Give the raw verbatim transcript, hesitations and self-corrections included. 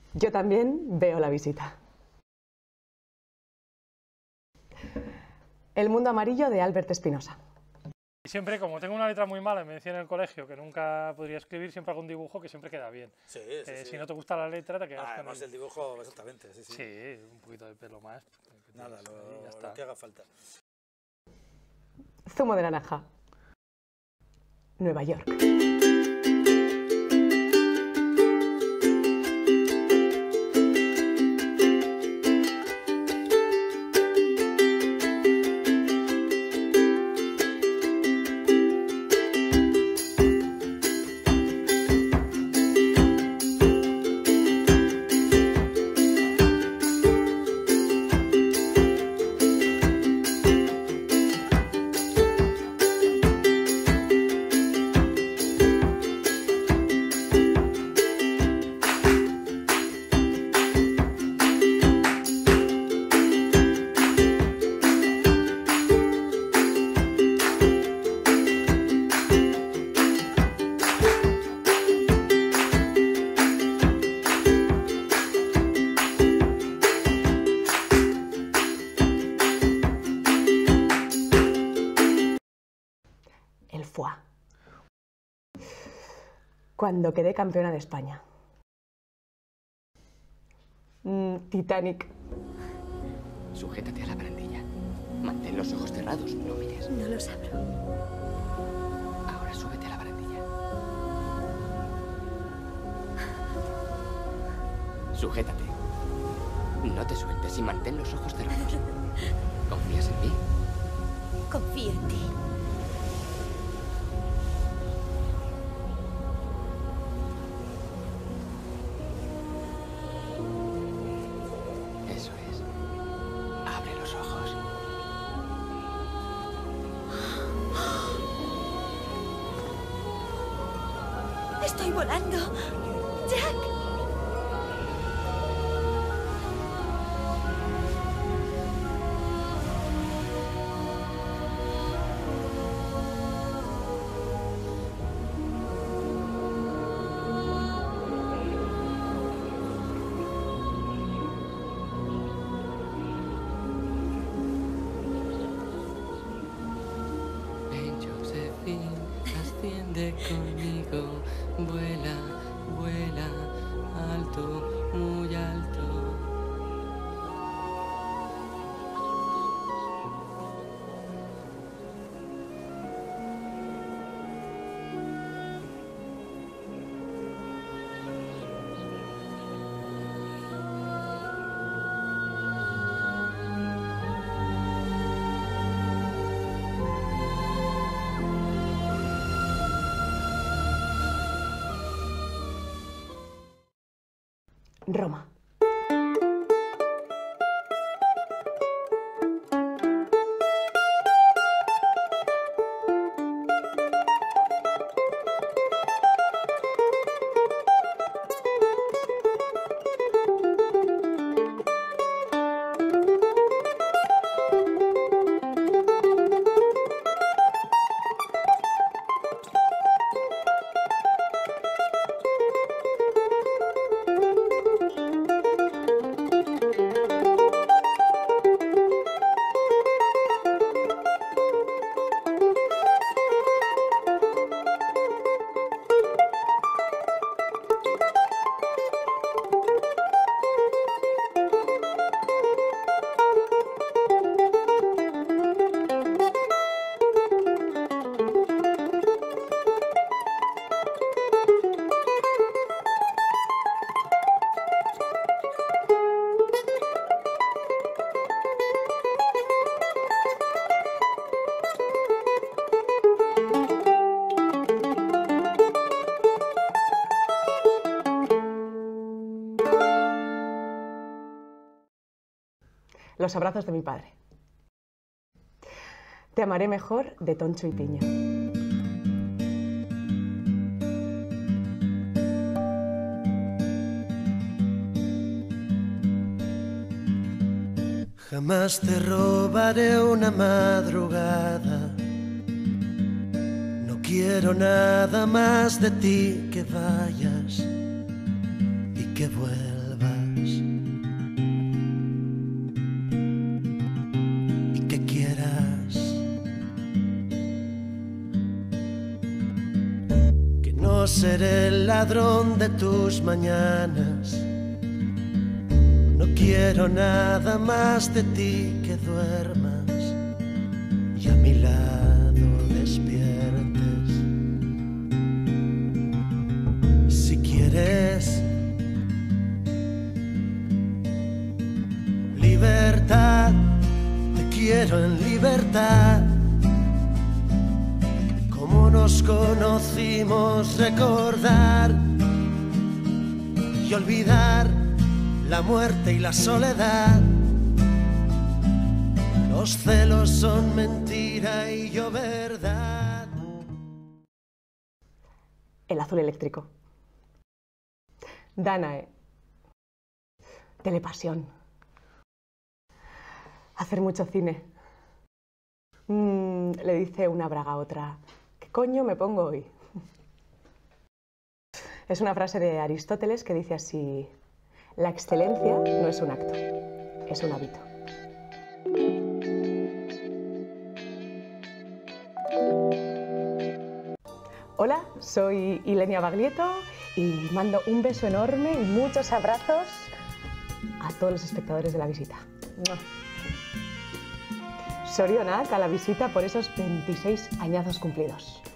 Yo también veo la visita. El mundo amarillo de Albert Espinosa. Siempre, como tengo una letra muy mala y me decían en el colegio que nunca podría escribir, siempre hago un dibujo que siempre queda bien. Sí, sí, eh, sí. Si no te gusta la letra, te quedas ah, con además el... el dibujo, exactamente, sí, sí. Sí, un poquito de pelo más. Nada, lo, ya está. lo que haga falta. Zumo de naranja. Nueva York. El foie. Cuando quedé campeona de España. Mm, Titanic. Sujétate a la barandilla. Mantén los ojos cerrados, no mires. No los abro. Ahora súbete a la barandilla. Sujétate. No te sueltes y mantén los ojos cerrados. ¿Confías en mí? Confío en ti. Eso es. Abre los ojos. Estoy volando. Jack. Ven, Josephine, asciende conmigo. Vuela, vuela, alto, muy alto. Roma. Los abrazos de mi padre. Te amaré mejor, de Toncho y Piña. Jamás te robaré una madrugada. No quiero nada más de ti, que vayas y que vuelvas. y que quieras que no seré el ladrón de tus mañanas. No quiero nada más de ti que duermas y a mi lado despiertes. Si quieres libertad, te quiero en libertad. Como nos conocimos, recordar y olvidar la muerte y la soledad. Los celos son mentira y yo verdad. El azul eléctrico. Danae. Telepasión. Hacer mucho cine. Mm, le dice una braga a otra: ¿qué coño me pongo hoy? Es una frase de Aristóteles que dice así: la excelencia no es un acto, es un hábito. Hola, soy Ilenia Baglietto y mando un beso enorme y muchos abrazos a todos los espectadores de La Visita. Sorionak a La Visita por esos veintiséis añazos cumplidos.